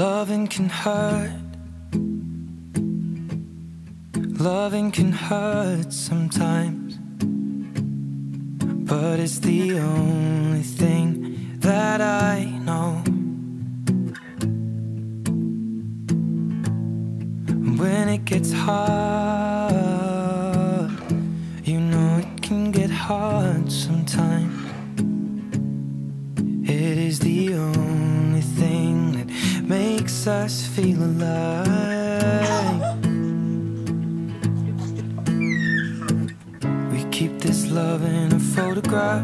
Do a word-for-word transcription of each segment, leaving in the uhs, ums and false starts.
Loving can hurt. Loving can hurt sometimes, but it's the only thing that I know. When it gets hard, you know it can get hard sometimes. It is the only thing that makes us feel alive. We keep this love in a photograph.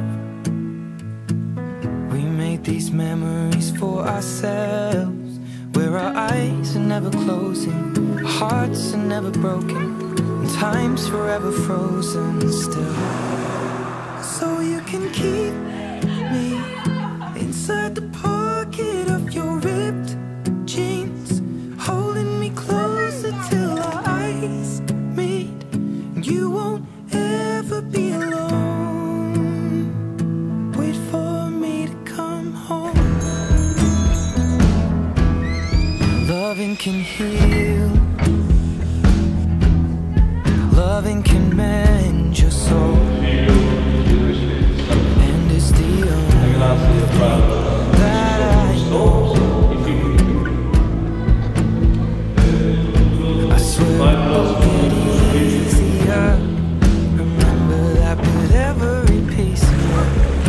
We make these memories for ourselves, where our eyes are never closing, our hearts are never broken, and time's forever frozen still. So you can keep me inside the pocket of your ripped jeans, holding me closer till our eyes meet, and you won't ever be alone. Wait for me to come home. Loving can heal. Loving can mend your soul. And it's the only thing that I know. I swear it will get easier. Remember that with every piece of you.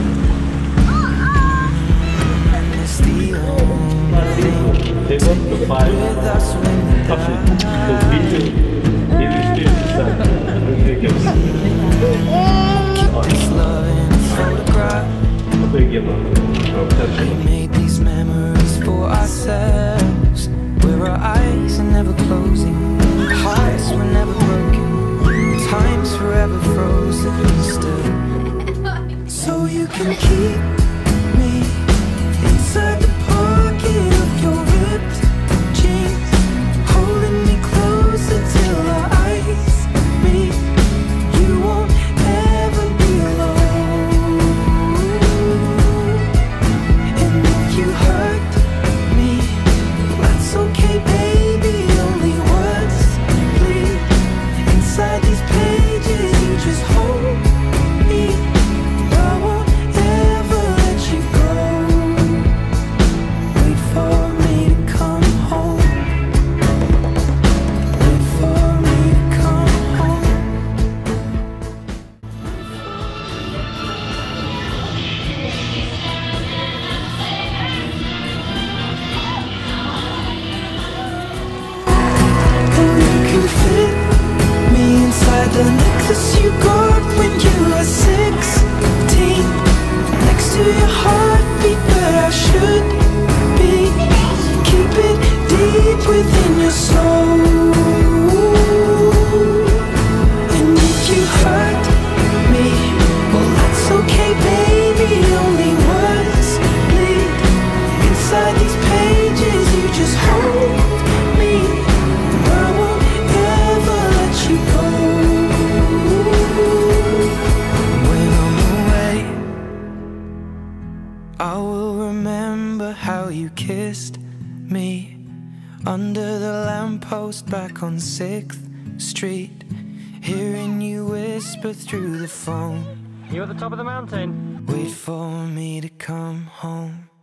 And it's the only thing. With us when we die. Keep this love in a photograph. We made these memories for ourselves, where our eyes are never closing, our hearts were never broken, time's forever frozen still. So you can keep me inside the pocket of your ripped jeans, holding me closer till our eyes meet. You won't ever be alone. And if you hurt me, that's okay, baby. Only words bleed inside these pages. You just hold me. I won't ever let you go. Wait for me to come home. Wait for me to come home. And you can fit me inside the necklace you got when you were sixteen, next to your heartbeat where I should be. Keep it deep within your soul. And if you hurt me, well that's okay, baby. Only words bleed inside these pages. You just hold me. I won't ever let you go. When I'm away, I will remember how you kissed me under the lamppost back on sixth street, hearing you whisper through the phone. You at the top of the mountain? Wait for me to come home.